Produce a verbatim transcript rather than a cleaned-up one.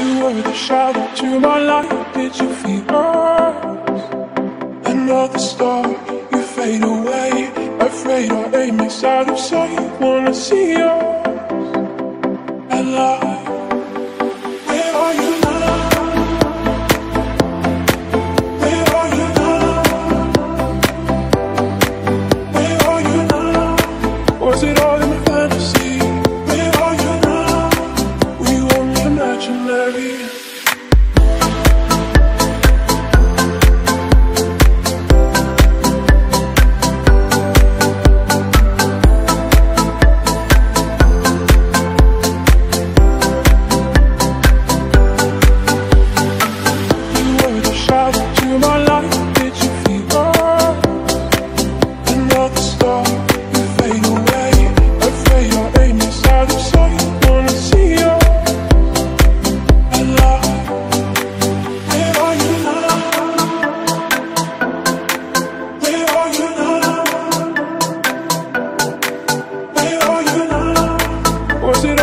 You were the shadow to my light. Did you feel us? Another star, you fade away. Afraid our aim is out of sight. Wanna see us alive. Where are you now? Where are you now? Where are you now? Was it all in my fantasy? Where are you now? Were you only imaginary? Was it